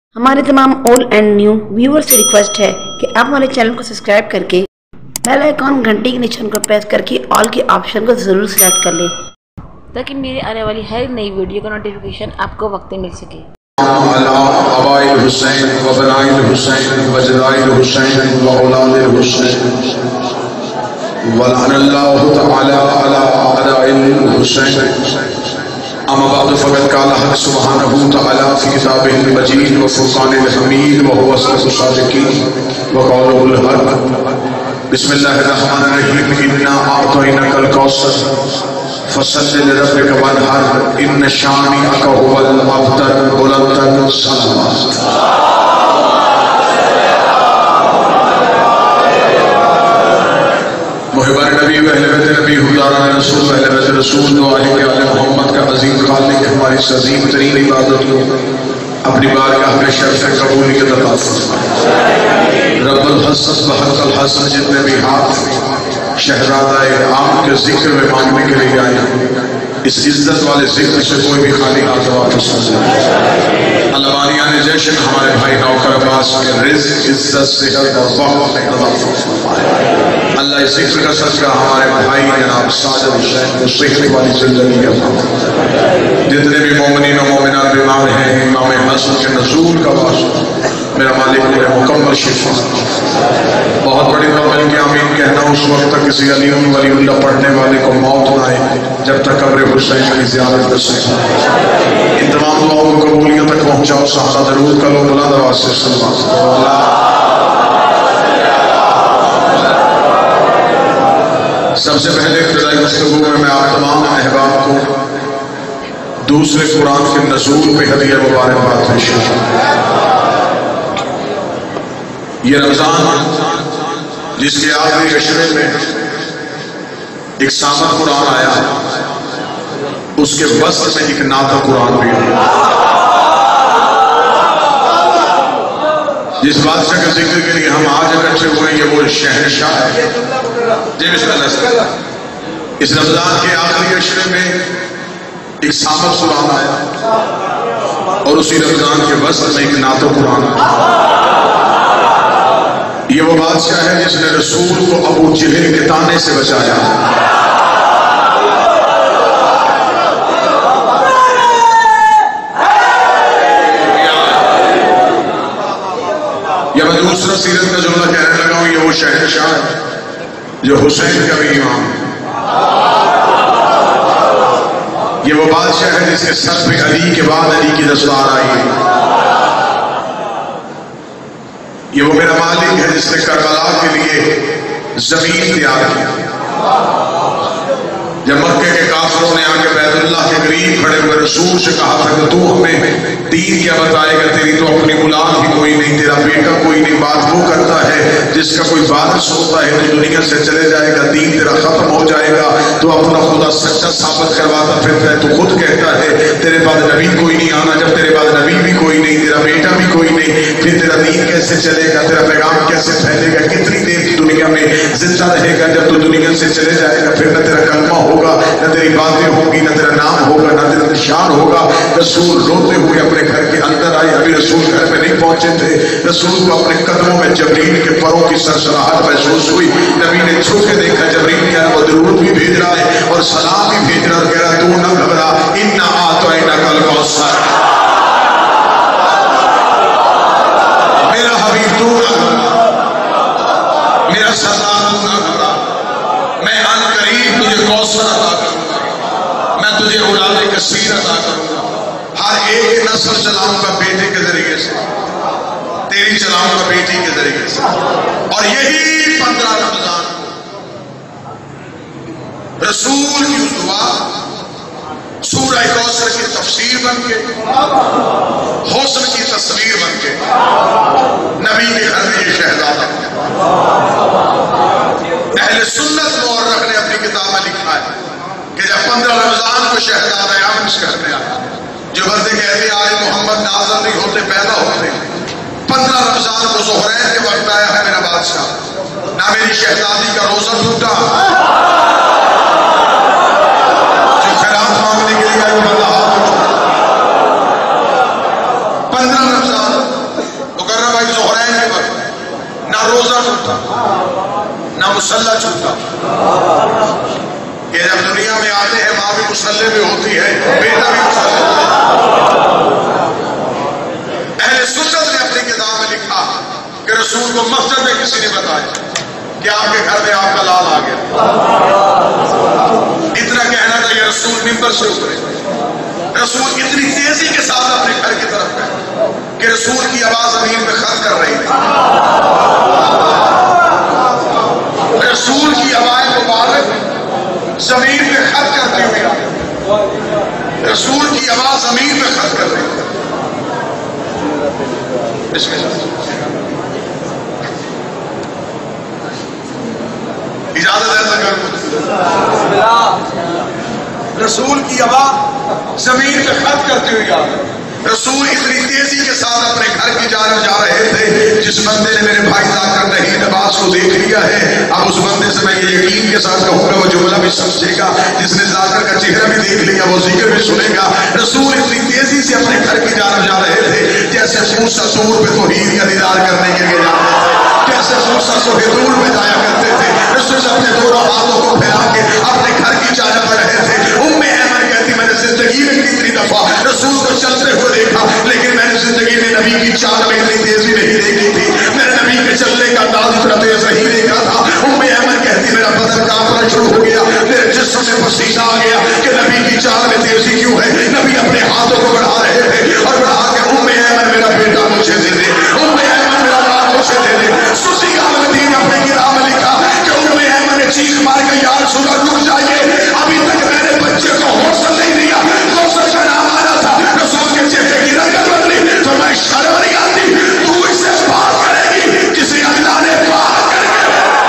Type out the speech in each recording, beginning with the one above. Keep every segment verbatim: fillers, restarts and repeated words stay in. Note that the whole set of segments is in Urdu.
ہمارے تمام اولڈ اینڈ نیو ویور سے ریکویسٹ ہے کہ آپ ہمارے چینل کو سبسکرائب کر کے بیل آئیکن گھنٹی کے نشان کو پریس کر کے آل کے آپشن کو ضرور سلیکٹ کر لیں تاکہ میری آنے والی ہر نئی ویڈیو کا نوٹیفیکیشن آپ کو وقت میں مل سکے۔ آبائی الحسین و بنائی الحسین و جدائی الحسین و اولاد الحسین ولعن اللہ تعالی علی اعداء الحسین۔ اما بعد فقد قال حق سبحانہ تعالی فی کتابہ المجید و فرقان الحمید و هو اصدق الصادقین و قوله الحق۔ بسم اللہ الرحمن الرحیم۔ انا اعطیناک الکوثر فصل لربک وانحر ان شانئک هو الابتر بلند صلوات۔ محبان نبی و اہل بیت نبی حضاران رسول و اہل بیت رسول و آلہ آل محمد کا عظیم خالق ہماری اس عظیم ترین عبادت کو اپنی بارگاہ میں شرف قبولیت عطا فرمائے۔ رب الحسن و حق الحسن جتنے بھی ہاتھ شہزادہ عام کے ذکر میں مانگنے کے لیے آئے اس عزت والے ذکر سے کوئی بھی خالی ہاتھ واپس نہ جائے۔ اللہ باریان جیشن ہمارے بھائی نوکر عباس کے رزق عزت صحت اور وقت میں عطا فرمائے۔ اللہ اس ذکر کا صدقہ ہمارے بھائی جناب ساجد حسین کو صحت والی زندگی عطا فرمائے۔ جتنے بھی مومنین و مومنات بیمار ہیں امام حسن کے نزول کا واسطہ میرا مالک نے مکمل شفا۔ بہت بڑی بات ہے کہ آمین کہنا اس وقت تک کسی علی ولی اللہ پڑھنے والے کو موت نہ آئے جب تک قبر حسین کی زیارت کر سکتا۔ ان تمام دعاؤں کو قبولیت تک پہنچاؤ صحابہ درود کرو بلند آواز سے صلوات۔ سب سے پہلے ابتدائی گفتگو میں میں آپ تمام احباب کو دوسرے قرآن کے نزول پہ ہدیہ مبارکباد پیش کرتا۔ یہ رمضان جس کے آخری عشرے میں ایک سامت قرآن آیا اس کے وسط میں ایک نعت قرآن بھی آیا۔ جس بادشاہ کے ذکر کے لیے ہم آج اکٹھے ہوئے یہ وہ شہنشاہ ہے جی بسم اللہ۔ اس رمضان کے آخری عشرے میں ایک سامت قرآن آیا اور اسی رمضان کے وسط میں ایک نعت قرآن آیا۔ یہ وہ بادشاہ ہے جس نے رسول کو ابو جہل کے طعنے سے بچایا۔ یا میں دوسرا سیرت کا جملہ کہنے لگا ہوں یہ وہ شہنشاہ ہے جو حسین کا بھی امام ہے۔ یہ وہ بادشاہ ہے جس کے سر پہ علی کے بعد علی کی دستار آئی ہے۔ یہ وہ میرا مالک ہے جس نے کربلا کے لیے زمین تیار کیا۔ جب مکہ کے کافروں نے آ کے بیت اللہ کے قریب کھڑے ہوئے رسول سے کہا تھا کہ تو ہمیں دین کیا بتائے گا، تیری تو اپنی اولاد بھی کوئی نہیں، تیرا بیٹا کوئی نہیں، بات وہ کرتا ہے جس کا کوئی وارث ہوتا ہے تو دنیا سے چلے جائے گا، دین تیرا ختم ہو جائے گا، تو اپنا خدا سچا ثابت کرواتا پھرتا ہے، تو خود کہتا ہے تیرے بعد نبی کوئی نہیں آنا، جب تیرے بعد نبی بھی کوئی نہیں، تیرا بیٹا بھی کوئی نہیں، پھر تیرا دین کیسے چلے گا، تیرا پیغام کیسے پھیلے گا، کتنی دیر دنیا میں زندہ رہے گا، جب تو دنیا سے چلے جائے گا پھر نہ تیرا کلمہ ہوگا، نہ تیری باتیں ہوگی، نہ تیرا نام ہوگا، نہ تیرا نشان ہوگا۔ رسول روتے ہوئے اپنے گھر کے اندر آئے، ابھی رسول گھر میں نہیں پہنچے تھے، رسول کو اپنے قدموں میں جبریل کے پروں کی سرسراہٹ محسوس ہوئی۔ نبی نے چھو کے دیکھا جبریل کیا وہ درود بھی بھیج رہا ہے اور سلام بھی بھیج رہا ہے اور کہہ رہا تو نہ گھبرا، انا اعطیناک الکوثر، میرا حبیب تو نہ گھبرا، میرا سردار تو نہ گھبرا، میں ان قریب تجھے کوثر عطا کروں گا، میں تجھے اولاد کثیر عطا کروں گا، ہر ایک نسل چلاؤں گا بیٹے کے ذریعے سے، تیری چلاؤں گا بیٹی کے ذریعے سے۔ اور یہی پندرہ رمضان رسول کی دعا سورہ کوثر کی تفسیر بن کے، حسن کی تصویر بن کے نبی کے گھر میں یہ شہزادہ اہل سنت مورخ نے اپنی کتاب میں لکھا ہے کہ جب پندرہ رمضان کو شہزادہ امس کرنے آیا، جو بندے کہتے آج محمد نازل نہیں ہوتے پیدا ہوتے، پندرہ رمضان کو زہرین کے وقت آیا ہے میرا بادشاہ، نہ میری شہزادی کا روزہ ٹوٹا، جو خیرات مانگنے کے لیے آئے وہ اللہ ہاتھ اٹھا۔ پندرہ رمضان मुसल्ले में होती है, बेटा भी मुसल्ले में। अहले सुन्नत ने अपनी किताब में लिखा कि रसूल को मस्जिद में किसी ने बताया कि आपके घर में आपका लाल आ गया। इतना कहना था कि रसूल मिंबर से उतरे, रसूल इतनी तेजी के साथ अपने घर की तरफ गए कि रसूल की आवाज जमीन में खत कर रही थी। रसूल की आवाज मुबारक जमीन में खत करती हुई, रसूल की आवाज जमीन में खत कर रही थी। इजाजत है तो रसूल की आवाज जमीन पे खत करती हुई आ गई। रसूल इतनी तेजी के साथ अपने घर की जानब जा रहे थे। जिस बंदे ने मेरे भाई जाकर नहीं नवाज को देख लिया है, अब उस बंदे से मैं ये यकीन के साथ कहूंगा वो जुमला भी समझेगा। जिसने जाकर का चेहरा भी देख लिया वो जिक्र भी सुनेगा। रसूल इतनी तेजी से अपने घर की जानब जा रहे थे जैसे मूसा सूर पे तौहीद का दीदार करने के लिए जाते थे, जैसे मूसा सूर में जाया करते थे। रसूल अपने दोनों हाथों को फैला के अपने घर की जानब बढ़ रहे थे। उम्मे ऐमन कहती मैंने जिंदगी में कितनी दफा रसूल को चलते हुए देखा, लेकिन मैंने जिंदगी में नबी की चाल में इतनी तेजी नहीं देखी थी। मैंने नबी के चलने का अंदाज इतना तेज नहीं देखा था। उम्मे ऐमन कहती मेरा बदन कांपना शुरू हो गया, मेरे जिस्म में पसीना आ गया कि नबी की चाल में तेजी क्यों है। नबी अपने हाथों को बढ़ा रहे थे और बढ़ा के उम्मे ऐमन मेरा बेटा मुझे दे दे, उम्मे ऐमन मेरा लाल मुझे दे दे। सुसी गालवती ने अपने किताब में लिखा कि उम्मे ऐमन ने चीख मार के यार सुना रुक जाइए, अभी तक मैंने बच्चे को हौसला नहीं दिया। हौसला का नाम आया था, रसूल के चेहरे की रंगत बदली तो मैं शर्म नहीं आती। तू इससे बात करेगी जिसे अल्लाह ने पाक करके,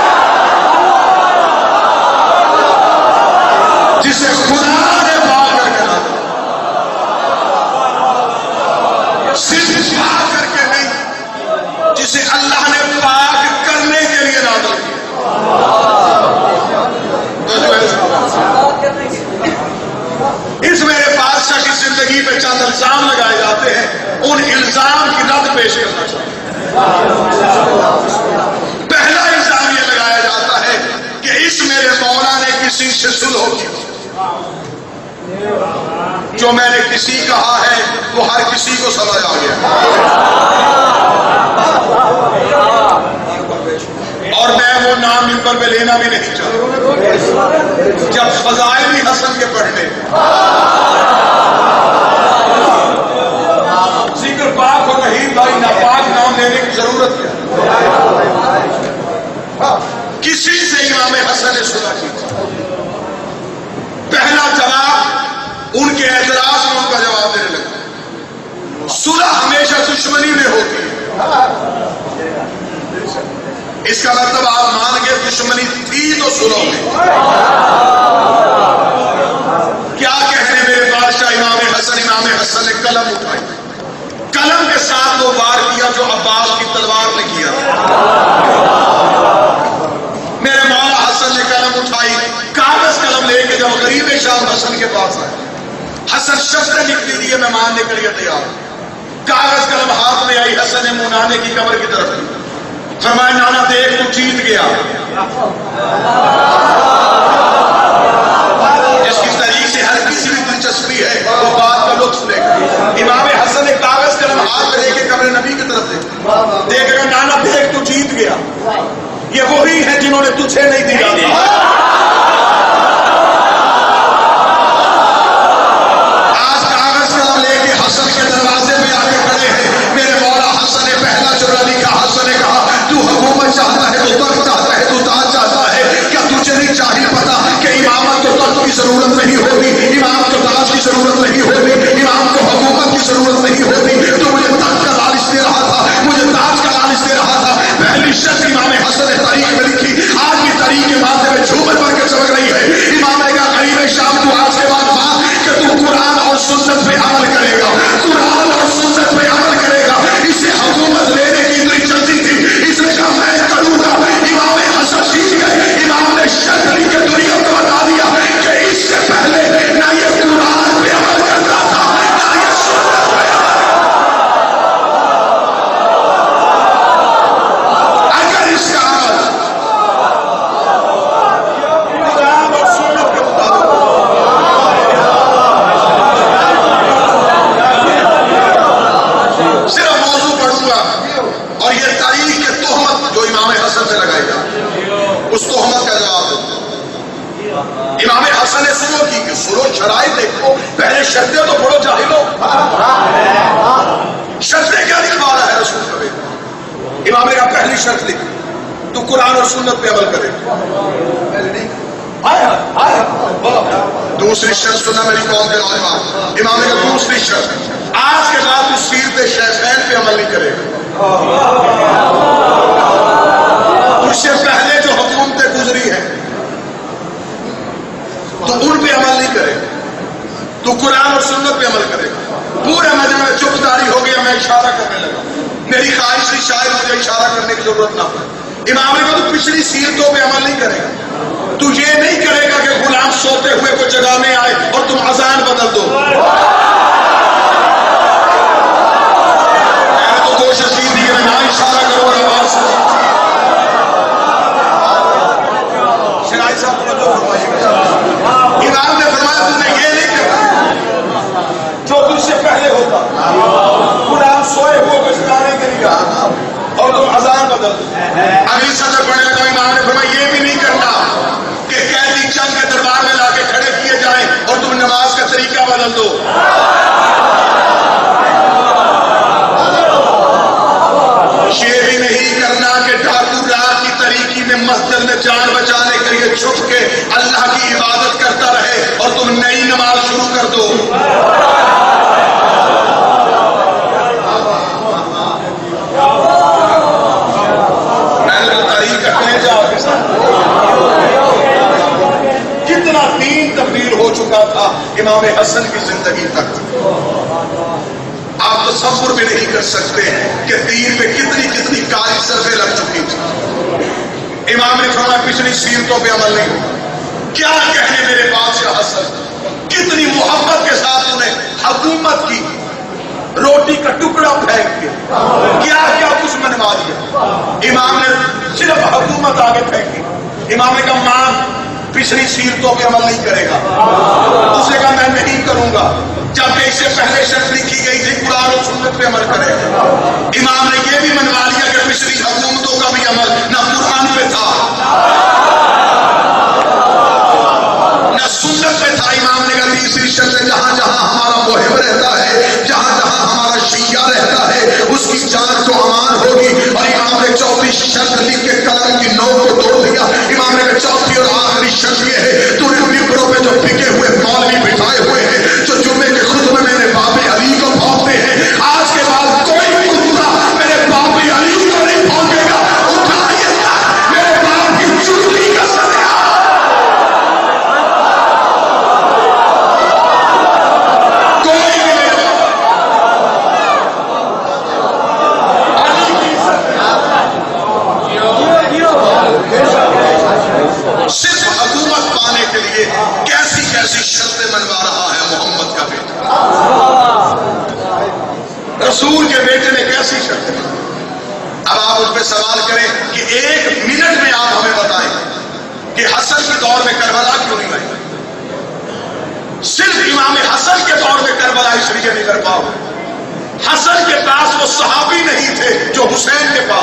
जिसे खुदा ने पाक करके, सिर्फ पाक करके नहीं, जिसे अल्लाह ने पाक करने के लिए नाज़िल किया। तो जो है इस मेरे बादशाह की जिंदगी पे चंद इल्जाम लगाए जाते हैं, उन इल्जाम की रद्द पेश करना चाहिए। पहला इल्जाम ये लगाया जाता है कि इस मेरे मौला ने किसी से सुलह की। जो मैंने किसी कहा है वो हर किसी को समझ आ गया, और मैं वो नाम मिंबर पे लेना भी नहीं चाहता। जब फजाइल भी हसन के पढ़ने, जिक्र पाक और रहीम भाई नापाक नाम लेने की जरूरत है। किसी से इमाम हसन ने सुना की। पहला जवाब उनके एतराज में उनका जवाब देने लगा। सुलह हमेशा दुश्मनी में होती है। इसका मतलब आप मान गए दुश्मनी थी तो सुलह में। क्या कहने मेरे बादशाह इमाम हसन इमाम हसन ने कलम उठाई, कलम के साथ वो वार किया जो अब्बास की तलवार ने किया। मेरे मौला हसन ने कलम उठाई, कागज कलम लेके जब गरीब शाम हसन के पास आए, हसन शब्द लिख दीजिए मैं मानने के लिए तैयार। कागज कलम हाथ में आई, हसन ने मुंह नाने की कमर की तरफ की, फरमाया नाना देख तू जीत गया। जिसकी तारीख से हर किसी की दिलचस्पी है वो बात का लुत्फ लेगा। इमाम हसन ने कागज कलम हाथ में लेके कमरे नबी की तरफ देखा, देखेगा नाना देख तू जीत गया। ये वही है जिन्होंने तुझे नहीं दिया। आज कागज कलम लेके हसन के दरवाजे पे आके खड़े हैं। मेरे मौला हसन ने पहला जुमला लिखा। हसन ने कहा तू हुकूमत चाहता है, तू तख्त चाहता है, तू ताज चाहता है, क्या तुझे नहीं चाहिए पता कि इमामत तो तख्त की जरूरत नहीं होती, इमाम को ताज की जरूरत नहीं होती, इमाम को हुकूमत की जरूरत नहीं होती। तो मुझे तख्त का लालच दे रहा था, मुझे ताज का लालच दे रहा था। पहली शर्त इमाम हसन ने तारीख में लिखी, आज की तारीख के माध्यम में झूमर دیکھو پہلے شرطیں تو پڑھو جاہلو. شرطیں کیا لکھوا رہا ہے رسول کا بیٹا؟ امام نے کہا پہلی شرط لکھ تو قرآن اور سنت پہ عمل کرے. آیا آیا دوسری شرط سننا میری قوم کے نوجوان. امام نے کہا دوسری شرط آج کے بعد تو سیرت شیخین پہ عمل نہیں کرے گا. اس سے پہلے جو حکومتیں گزری ہیں تو ان پہ عمل نہیں کرے گا, تو قرآن اور سنت پہ عمل کرے گا. پورے مجمع میں چپ داری ہو گیا, میں اشارہ کرنے لگا. میری خواہش تھی شاید مجھے اشارہ کرنے کی ضرورت نہ پڑے. امام نے کہا تو پچھلی سیرتوں پہ عمل نہیں کرے گا. تو یہ نہیں کرے گا کہ غلام سوتے ہوئے کو جگانے آئے اور تم اذان بدل دو. میں تو کوشش کی تھی کہ میں نہ اشارہ کروں اور آواز سے. شرائی صاحب نے جو فرمایا امام نے فرمایا تم نے یہ نہیں کرنا جو تجھ سے پہلے ہوتا. غلام سوئے ہوئے کو جگانے کے لیے اور تم اذان بدل دو. اگلی صدر پڑھنے تو امام نے فرمایا یہ بھی نہیں کرنا کہ قیدی چند کے دربار میں لا کے کھڑے کیے جائیں اور تم نماز کا طریقہ بدل دو. یہ بھی نہیں کرنا کہ ڈاکو رات کی طریقی میں مسجد میں جان بچانے کے لیے چھپ کے اللہ کی عبادت کرتا رہے اور تم نئی نماز شروع کر دو. کتنا دین تبدیل ہو چکا تھا امام حسن کی زندگی تک. آپ تصور بھی نہیں کر سکتے کہ دین پہ کتنی کتنی کالی سرفیں لگ چکی تھی. امام نے فرمایا پچھلی سیرتوں پہ عمل نہیں. کیا کہنے میرے بادشاہ حسن, کتنی محبت کے ساتھ انہیں حکومت کی, روٹی کا ٹکڑا پھینک کے کیا کیا کچھ منوا دیا. امام نے صرف حکومت آگے پھینکی. امام نے کہا ماں پچھلی سیرتوں پہ عمل نہیں کرے گا. اس نے کہا میں نہیں کروں گا, جبکہ اس سے پہلے شرط لکھی گئی تھی قرآن اور سنت پہ عمل کرے گا. امام نے یہ بھی منوا لیا کہ پچھلی حکومتوں کا بھی عمل نہ قرآن پہ تھا نہ سنت پہ تھا. امام نے کہا تیسری شرط ہے جہاں جہاں ہمارا محب رہتا ہے, جہاں جہاں ہمارا شیعہ رہتا ہے, اس کی جان تو امان ہوگی. اور امام نے چوتھی شرط لکھ کے قلم کی نوک کو توڑ دیا. امام نے کہا چوتھی اور آخری شرط یہ ہے تو نے ممبروں پہ جو بکے ہوئے مولوی بٹھائے ہوئے ہیں جو جمعے کے خطبے میں میرے باب علی کو بھونکتے ہیں, آج کے بعد کوئی کتا میرے باب علی کو نہیں بھونکے گا. اٹھائیے میرے باپ کی چٹکی کا صدقہ. صرف حکومت پانے کے لیے کیسی کیسی شرطیں منوا رہا ہے محمد کا بیٹا. رسول کے بیٹے نے کیسی شرطیں. اب آپ اس پہ سوال کریں کہ ایک منٹ میں آپ ہمیں بتائیں کہ حسن کے دور میں کربلا کیوں نہیں آئی. صرف امام حسن کے دور میں کربلا اس لیے نہیں کر پاؤ. حسن کے پاس وہ صحابی نہیں تھے جو حسین کے پاس.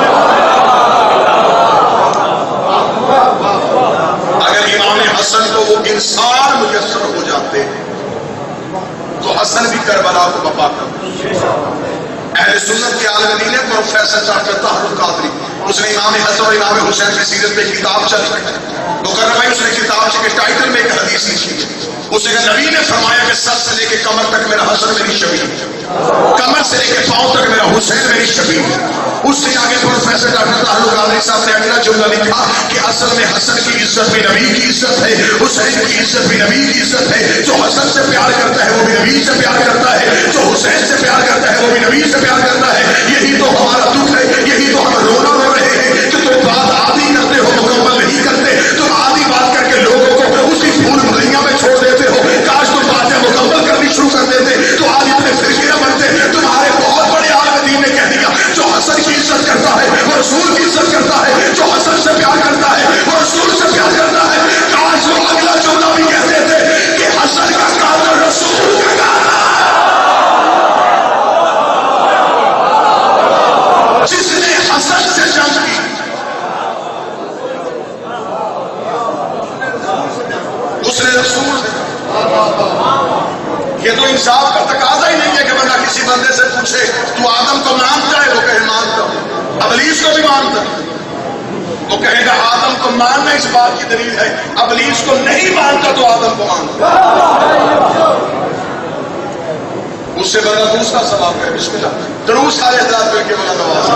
اگر امام حسن کو وہ انسان میسر ہو جاتے تو حسن بھی کربلا کو بپا کرتے. اہل سنت کے عالم دین ہے پروفیسر ڈاکٹر طاہر القادری, اس نے امام حسن اور امام حسین کی سیرت پہ کتاب چل رہی ہے. مقرر بھائی اس نے کتاب کے ٹائٹل میں ایک حدیث لکھی ہے. اس نے کہا نبی نے فرمایا کہ سر سے لے کے کمر تک میرا حسن میری شبیہ, کمر سے لے کے پاؤں تک میرا حسین میری شبیہ. اس سے آگے پروفیسر ڈاکٹر طاہر القادری صاحب نے اگلا جملہ لکھا کہ اصل میں حسن کی عزت بھی نبی کی عزت ہے, حسین کی عزت بھی نبی کی عزت ہے. جو حسن سے پیار کرتا ہے وہ بھی نبی سے پیار کرتا ہے, جو حسین سے پیار کرتا ہے وہ بھی نبی سے پیار کرتا ہے. یہی تو ہمارا دکھ ہے, یہی تو ہم رونا رو رہے ہیں کہ تم بات آدھی کرتے ہو مکمل نہیں کرتے. تم آدھی بات کر کے لوگوں کو اسی پھول ملیا میں چھوڑ دیتے ہو. کاش تم باتیں مکمل کرنی شروع کر دیتے تو آج اتنے فرقے نہ بنتے. تمہارے بہت بڑے عالم دین نے کہہ دیا جو حسن کی عزت کرتا ہے وہ رسول کی عزت کرتا ہے, جو حسن سے پیار کرتا ہے وہ رسول سے پیار کرتا ہے. کاش وہ اگلا جملہ بھی کہتے تھے کہ حسن کا قاتل رسول کا قاتل. جس یہ تو انصاف کا تقاضا ہی نہیں ہے کہ بندہ کسی بندے سے پوچھے تو آدم کو مانتا ہے، وہ کہے مانتا ہوں، ابلیس کو بھی مانتا ہے، وہ کہے گا آدم کو ماننا اس بات کی دلیل ہے، ابلیس کو نہیں مانتا تو آدم کو مانتا ہے۔ اس سے بڑا دوسرا سوال ہے، بسم اللہ درود سارے حضرات مل کے بلند آواز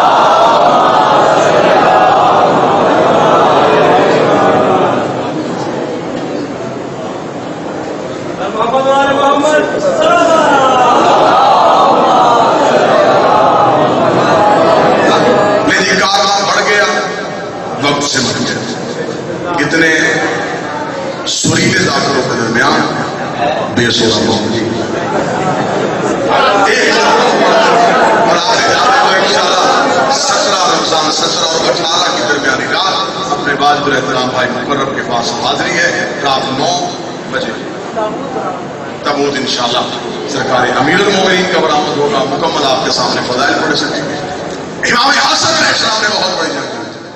میری کارواں بڑھ گیا، وقت سے بڑھ گیا، کتنے سریلے ذاکروں کے درمیان بے سورا پہنچ سترہ رمضان سترہ اور اٹھارہ کی درمیانی رات اپنے باجب احترام بھائی مقرب کے پاس حاضری ہے، رات نو بجے تبوت انشاءاللہ سرکار امیر المومنین کا برآمد ہوگا، مکمل آپ کے سامنے فضائل پڑھ سکیں گے۔ امام حسن علیہ السلام نے بہت بڑی جنگ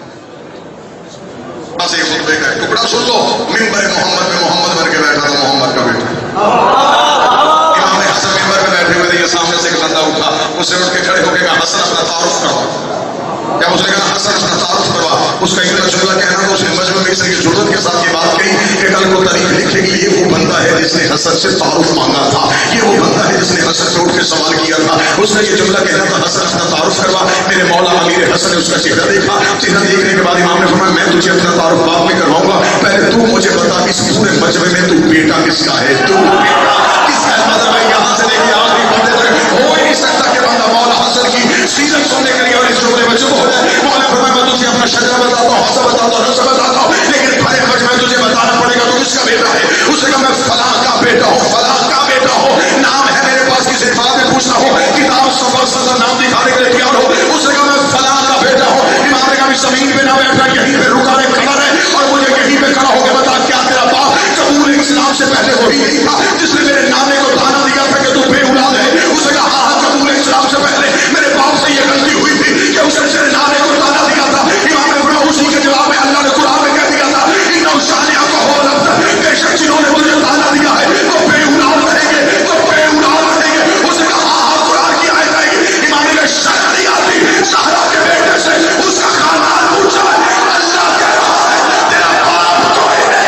سے خطبے کا ٹکڑا سن لو، منبر محمد میں محمد بن کے بیٹھا تھا، محمد کا بیٹا امام حسن منبر میں بیٹھے ہوئے تھے، سامنے سے ایک بندہ اٹھا، اس نے اٹھ کے کھڑے ہو کے کہا حسن اپنا تعارف کروا۔ جب اس نے کہا حسن اپنا تعارف کروا، اس کا اتنا جملہ کہنا تو اس نے مجمع میں کی ضرورت کے ساتھ یہ بات کہی کہ کل کو تاریخ لکھے گی یہ وہ بندہ ہے جس نے حسن سے تعارف مانگا تھا، یہ وہ بندہ ہے جس نے حسن سے اٹھ کے سوال کیا تھا، اس نے یہ جملہ کہنا تھا حسن اپنا تعارف کروا۔ میرے مولا امیر حسن نے اس کا چہرہ دیکھا، چہرہ دیکھنے کے بعد امام نے فرمایا میں تجھے اپنا تعارف بعد میں کرواؤں گا، پہلے تو مجھے بتا اس پورے مجمع میں تو بیٹا کس کا ہے، تو کس کا مطلب ہے یہاں سے لے کے آخری بندے تک ہو ہی نہیں سکتا کہ بندہ مولا حسن کی سیرت سننے کے لیے اور اس جملے میں چپ ہو جائے۔ مولا فرمایا میں تجھے اپنا شجرہ بتاتا ہوں، حسن بتاتا ہوں، نسب بتاتا ہوں، لیکن بڑے مجمع میں تجھے بتانا پڑے گا تو کس کا بیٹا ہے۔ اس نے کہا میں فلاں کا بیٹا ہوں، فلاں کا بیٹا ہوں، نام ہے میرے پاس، کسی بات میں پوچھنا ہو، کتاب سفر سزا نام دکھانے کے لیے تیار ہو۔ اس نے کہا میں فلاں کا بیٹا ہوں۔ امام نے کہا میں زمین پہ نہ بیٹھا، یہیں پہ رکا رہے کھڑا رہے اور مجھے یہیں پہ کھڑا ہو کے بتا کیا تیرا باپ قبول اسلام سے پہلے وہی نہیں تھا جس نے میرے نانے کو دھانا دیا تھا کہ تو بے اولاد ہے۔ اس نے کہا ہاں ہاں قبول اسلام سے پہلے میرے باپ سے یہ غلطی ہوئی تھی کہ اسے میرے نانے کو دھانا دیا تھا۔ امام نے فرمایا اسی کے جواب میں اللہ نے قرآن میں کہہ دیا تھا ان شانیہ کو ہو لفظ بے شک جنہوں نے مجھے دھانا دیا ہے تو بے اولاد رہیں گے، تو بے اولاد رہیں گے۔ اس نے کہا ہاں ہاں قرآن کی آیت آئے گی۔ امام نے کہا شرم نہیں آتی زہرا کے بیٹے سے اس کا خاندان پوچھا ہے، اللہ کہہ رہا ہے تیرا باپ کوئی نہیں۔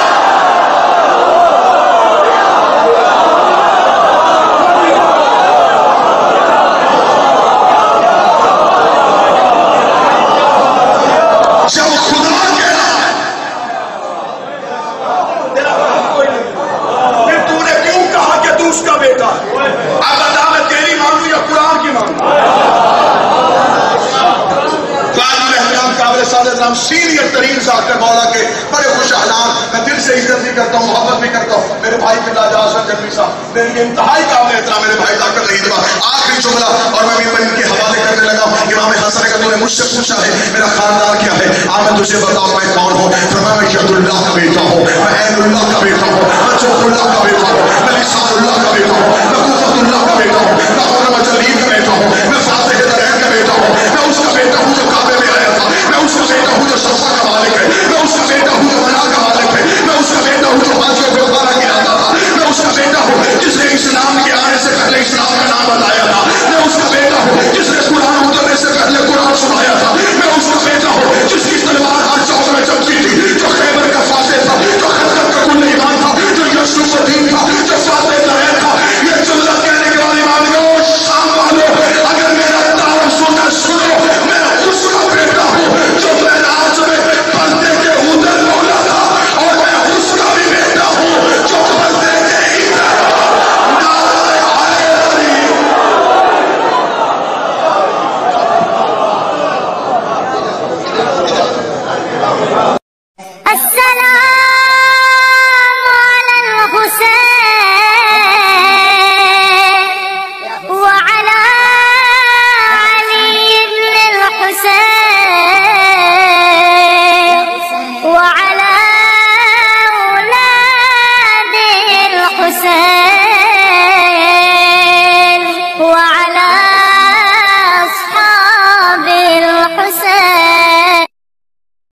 جب خدا کہہ رہا ہے تیرا باپ کوئی نہیں، پھر تو نے کیوں کہا کہ تو اس کا بیٹا ہے؟ اب بتا میں تیری مانوں یا قرآن کی مانوں؟ سینئر ترین ذاکر مولا کے بڑے خوش احلام، میں دل سے عزت بھی کرتا ہوں، محبت بھی کرتا ہوں، میرے بھائی کے راجہ حسن جنوی صاحب میرے لیے انتہائی قابل احترام، میرے بھائی ذاکر نہیں دبا۔ آخری جملہ اور میں بھی ان کے حوالے کرنے لگا ہوں۔ امام حسن نے کہا تو نے مجھ سے پوچھا ہے میرا خاندان کیا ہے، آ میں تجھے بتاؤں میں کون ہوں۔ فرمایا میں عبد اللہ کا بیٹا ہوں، میں عین اللہ کا بیٹا ہوں، میں جوف اللہ کا بیٹا ہوں،